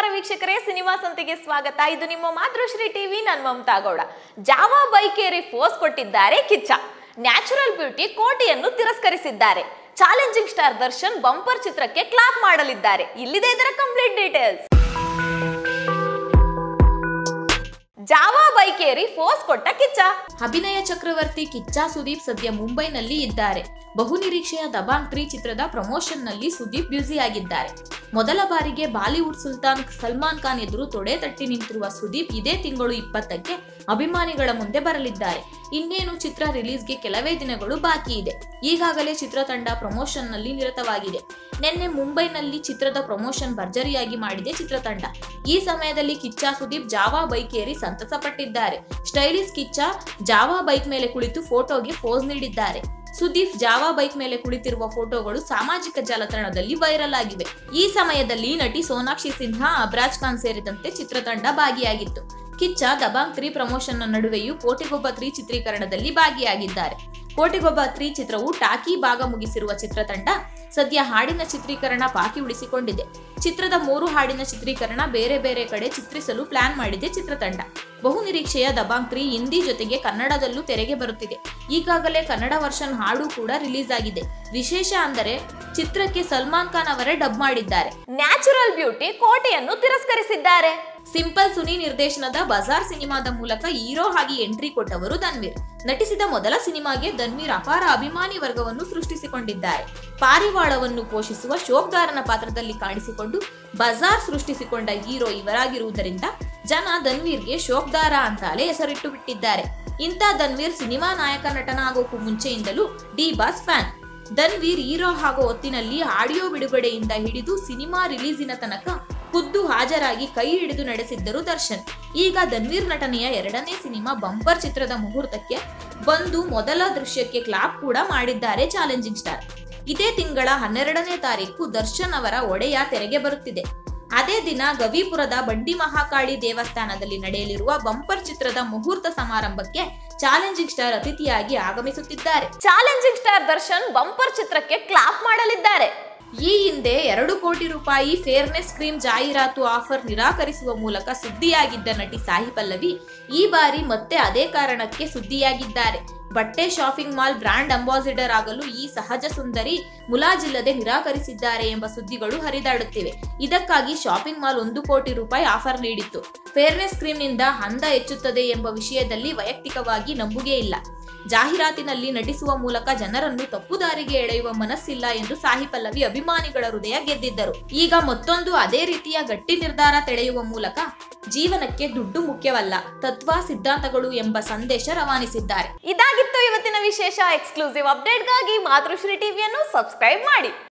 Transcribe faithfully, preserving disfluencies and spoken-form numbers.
ನಮಸ್ಕಾರ ವೀಕ್ಷಕರೇ, ಸಿನಿಮಾ ಸಂತೆಗೆ ಸ್ವಾಗತ. ಇದು ನಿಮ್ಮ ಮಾತೃಶ್ರೀ ಟಿವಿ. ನಾನು ಮಮತಾ ಗೌಡ. ಜಾವಾ ಬೈಕ್ ಏರಿ ಫೋರ್ಸ್ ಕೊಟ್ಟಿದ್ದಾರೆ ಕಿಚ್ಚ. ನ್ಯಾಚುರಲ್ ಬ್ಯೂಟಿ ಕೋಟಿಯನ್ನು ತಿರಸ್ಕರಿಸಿದ್ದಾರೆ. ಚಾಲೆಂಜಿಂಗ್ ಸ್ಟಾರ್ ದರ್ಶನ್ ಬಂಪರ್ ಚಿತ್ರಕ್ಕೆ ಕ್ಲಾಪ್ ಮಾಡಲಿದ್ದಾರೆ. ಇಲ್ಲಿದೆ ಇದರ ಕಂಪ್ಲೀಟ್ ಡೀಟೇಲ್ಸ್. ಜಾವಾ ಬೈಕ್ ಏರಿ ಫೋರ್ಸ್ ಕೊಟ್ಟ ಕಿಚ್ಚ. ಅಭಿನಯ ಚಕ್ರವರ್ತಿ ಕಿಚ್ಚ ಸುದೀಪ್ ಸದ್ಯ ಮುಂಬೈನಲ್ಲಿ ಇದ್ದಾರೆ. ಬಹುನಿರೀಕ್ಷೆಯ ದಬಾಂಗ್ ತ್ರೀ ಚಿತ್ರದ ಪ್ರಮೋಷನ್ ನಲ್ಲಿ ಸುದೀಪ್ ಬ್ಯುಸಿ ಆಗಿದ್ದಾರೆ. ಮೊದಲ ಬಾರಿಗೆ ಬಾಲಿವುಡ್ ಸುಲ್ತಾನ್ ಸಲ್ಮಾನ್ ಖಾನ್ ಎದುರು ತೊಡೆ ತಟ್ಟಿ ನಿಂತಿರುವ ಸುದೀಪ್ ಇದೇ ತಿಂಗಳು ಇಪ್ಪತ್ತಕ್ಕೆ ಅಭಿಮಾನಿಗಳ ಮುಂದೆ ಬರಲಿದ್ದಾರೆ. ಇನ್ನೇನು ಚಿತ್ರ ರಿಲೀಸ್ಗೆ ಕೆಲವೇ ದಿನಗಳು ಬಾಕಿ ಇದೆ. ಈಗಾಗಲೇ ಚಿತ್ರತಂಡ ಪ್ರಮೋಷನ್ ನಲ್ಲಿ ನಿರತವಾಗಿದೆ. ನಿನ್ನೆ ಮುಂಬೈನಲ್ಲಿ ಚಿತ್ರದ ಪ್ರಮೋಷನ್ ಭರ್ಜರಿಯಾಗಿ ಮಾಡಿದೆ ಚಿತ್ರತಂಡ. ಈ ಸಮಯದಲ್ಲಿ ಕಿಚ್ಚ ಸುದೀಪ್ ಜಾವಾ ಬೈಕ್ ಏರಿ ಸಂತಸ ಪಟ್ಟಿದ್ದಾರೆ. ಸ್ಟೈಲಿಶ್ ಕಿಚ್ಚ ಜಾವಾ ಬೈಕ್ ಮೇಲೆ ಕುಳಿತು ಫೋಟೋಗೆ ಪೋಸ್ ನೀಡಿದ್ದಾರೆ. ಸುದೀಪ್ ಜಾವಾ ಬೈಕ್ ಮೇಲೆ ಕುಳಿತಿರುವ ಫೋಟೋಗಳು ಸಾಮಾಜಿಕ ಜಾಲತಾಣದಲ್ಲಿ ವೈರಲ್ ಆಗಿವೆ. ಈ ಸಮಯದಲ್ಲಿ ನಟಿ ಸೋನಾಕ್ಷಿ ಸಿನ್ಹಾ, ಅಬ್ರಾಜ್ ಖಾನ್ ಸೇರಿದಂತೆ ಚಿತ್ರತಂಡ ಭಾಗಿಯಾಗಿತ್ತು. ಕಿಚ್ಚ ದಬಾಂಗ್ ತ್ರೀ ಪ್ರಮೋಷನ್ ನಡುವೆಯೂ ಕೋಟಿಗೊಬ್ಬ ತ್ರೀ ಚಿತ್ರೀಕರಣದಲ್ಲಿ ಭಾಗಿಯಾಗಿದ್ದಾರೆ. ಕೋಟಿಗೊಬ್ಬ ತ್ರೀ ಚಿತ್ರವು ಟಾಕಿ ಭಾಗ ಮುಗಿಸಿರುವ ಚಿತ್ರತಂಡ ಸದ್ಯ ಹಾಡಿನ ಚಿತ್ರೀಕರಣ ಬಾಕಿ ಉಳಿಸಿಕೊಂಡಿದೆ. ಚಿತ್ರದ ಮೂರು ಹಾಡಿನ ಚಿತ್ರೀಕರಣ ಬೇರೆ ಬೇರೆ ಕಡೆ ಚಿತ್ರಿಸಲು ಪ್ಲಾನ್ ಮಾಡಿದೆ ಚಿತ್ರತಂಡ. ಬಹುನಿರೀಕ್ಷೆಯ ದಬಾಂಗ್ ತ್ರೀ ಹಿಂದಿ ಜೊತೆಗೆ ಕನ್ನಡದಲ್ಲೂ ತೆರೆಗೆ ಬರುತ್ತಿದೆ. ಈಗಾಗಲೇ ಕನ್ನಡ ವರ್ಷನ್ ಹಾಡು ಕೂಡ ರಿಲೀಸ್ ಆಗಿದೆ. ವಿಶೇಷ ಅಂದರೆ ಚಿತ್ರಕ್ಕೆ ಸಲ್ಮಾನ್ ಖಾನ್ ಅವರೇ ಡಬ್ ಮಾಡಿದ್ದಾರೆ. ನ್ಯಾಚುರಲ್ ಬ್ಯೂಟಿ ಕೋಟಿಯನ್ನು ತಿರಸ್ಕರಿಸಿದ್ದಾರೆ. ಸಿಂಪಲ್ ಸುನಿ ನಿರ್ದೇಶನದ ಬಜಾರ್ ಸಿನಿಮಾದ ಮೂಲಕ ಹೀರೋ ಆಗಿ ಎಂಟ್ರಿ ಕೊಟ್ಟವರು ಧನ್ವೀರ್. ನಟಿಸಿದ ಮೊದಲ ಸಿನಿಮಾಗೆ ಧನ್ವೀರ್ ಅಪಾರ ಅಭಿಮಾನಿ ವರ್ಗವನ್ನು ಸೃಷ್ಟಿಸಿಕೊಂಡಿದ್ದಾರೆ. ಪಾರಿವಾಳವನ್ನು ಪೋಷಿಸುವ ಶೋಕ್ದಾರನ ಪಾತ್ರದಲ್ಲಿ ಕಾಣಿಸಿಕೊಂಡು ಬಜಾರ್ ಸೃಷ್ಟಿಸಿಕೊಂಡ ಹೀರೋ ಇವರಾಗಿರುವುದರಿಂದ ಜನ ಧನ್ವೀರ್ಗೆ ಶೋಕ್ದಾರ ಅಂತಾಲೆ ಹೆಸರಿಟ್ಟು ಬಿಟ್ಟಿದ್ದಾರೆ. ಇಂಥ ಧನ್ವೀರ್ ಸಿನಿಮಾ ನಾಯಕ ನಟನಾಗೋಕ್ಕೂ ಮುಂಚೆಯಿಂದಲೂ D boss fan. Dhanveer hero ಆಗೋ ಹೊತ್ತಿನಲ್ಲಿ ಆಡಿಯೋ ಬಿಡುಗಡೆಯಿಂದ ಹಿಡಿದು ಸಿನಿಮಾ ರಿಲೀಸಿನ ತನಕ ಖುದ್ದು ಹಾಜರಾಗಿ ಕೈ ಹಿಡಿದು ನಡೆಸಿದ್ದರು ದರ್ಶನ್. ಈಗ ಧನ್ವೀರ್ ನಟನೆಯ ಎರಡನೇ ಸಿನಿಮಾ ಬಂಪರ್ ಚಿತ್ರದ ಮುಹೂರ್ತಕ್ಕೆ ಬಂದು ಮೊದಲ ದೃಶ್ಯಕ್ಕೆ ಕ್ಲಾಪ್ ಕೂಡ ಮಾಡಿದ್ದಾರೆ ಚಾಲೆಂಜಿಂಗ್ ಸ್ಟಾರ್. ಇದೇ ತಿಂಗಳ ಹನ್ನೆರಡನೇ ತಾರೀಕು ದರ್ಶನ್ ಅವರ ಒಡೆಯ ತೆರೆಗೆ ಬರುತ್ತಿದೆ. ಅದೇ ದಿನ ಗವಿಪುರದ ಬಂಡಿ ಮಹಾಕಾಳಿ ದೇವಸ್ಥಾನದಲ್ಲಿ ನಡೆಯಲಿರುವ ಬಂಪರ್ ಚಿತ್ರದ ಮುಹೂರ್ತ ಸಮಾರಂಭಕ್ಕೆ ಚಾಲೆಂಜಿಂಗ್ ಸ್ಟಾರ್ ಅತಿಥಿಯಾಗಿ ಆಗಮಿಸುತ್ತಿದ್ದಾರೆ. ಚಾಲೆಂಜಿಂಗ್ ಸ್ಟಾರ್ ದರ್ಶನ್ ಬಂಪರ್ ಚಿತ್ರಕ್ಕೆ ಕ್ಲಾಪ್ ಮಾಡಲಿದ್ದಾರೆ. ಈ ಹಿಂದೆ ಎರಡು ಕೋಟಿ ರೂಪಾಯಿ ಫೇರ್ನೆಸ್ ಕ್ರೀಮ್ ಜಾಹೀರಾತು ಆಫರ್ ನಿರಾಕರಿಸುವ ಮೂಲಕ ಸುದ್ದಿಯಾಗಿದ್ದ ನಟಿ ಸಾಯಿ ಪಲ್ಲವಿ ಈ ಬಾರಿ ಮತ್ತೆ ಅದೇ ಕಾರಣಕ್ಕೆ ಸುದ್ದಿಯಾಗಿದ್ದಾರೆ. ಬಟ್ಟೆ ಶಾಪಿಂಗ್ ಮಾಲ್ ಬ್ರಾಂಡ್ ಅಂಬಾಸಿಡರ್ ಆಗಲು ಈ ಸಹಜ ಸುಂದರಿ ಮುಲಾಜಿಲ್ಲದೆ ನಿರಾಕರಿಸಿದ್ದಾರೆ ಎಂಬ ಸುದ್ದಿಗಳು ಹರಿದಾಡುತ್ತಿವೆ. ಇದಕ್ಕಾಗಿ ಶಾಪಿಂಗ್ ಮಾಲ್ ಒಂದು ಕೋಟಿ ರೂಪಾಯಿ ಆಫರ್ ನೀಡಿತ್ತು. ಫೇರ್ನೆಸ್ ಕ್ರೀಮ್ ನಿಂದ ಅಂದ ಹೆಚ್ಚುತ್ತದೆ ಎಂಬ ವಿಷಯದಲ್ಲಿ ವೈಯಕ್ತಿಕವಾಗಿ ನಂಬುಗೆ ಇಲ್ಲ. ಜಾಹೀರಾತಿನಲ್ಲಿ ನಟಿಸುವ ಮೂಲಕ ಜನರನ್ನು ತಪ್ಪುದಾರಿಗೆ ಎಳೆಯುವ ಮನಸ್ಸಿಲ್ಲ ಎಂದು ಸಾಯಿ ಪಲ್ಲವಿ ಅಭಿಮಾನಿಗಳ ಹೃದಯ ಗೆದ್ದಿದ್ದರು. ಈಗ ಮತ್ತೊಂದು ಅದೇ ರೀತಿಯ ಗಟ್ಟಿ ನಿರ್ಧಾರ ತೆಳೆಯುವ ಮೂಲಕ ಜೀವನಕ್ಕೆ ದುಡ್ಡು ಮುಖ್ಯವಲ್ಲ, ತತ್ವ ಸಿದ್ಧಾಂತಗಳು ಎಂಬ ಸಂದೇಶ ರವಾನಿಸಿದ್ದಾರೆ. ಇದಾಗಿತ್ತು ಇವತ್ತಿನ ವಿಶೇಷ. ಎಕ್ಸ್ಕ್ಲೂಸಿವ್ ಅಪ್ಡೇಟ್ಗಾಗಿ ಮಾತೃಶ್ರೀ ಟಿವಿಯನ್ನು ಸಬ್ಸ್ಕ್ರೈಬ್ ಮಾಡಿ.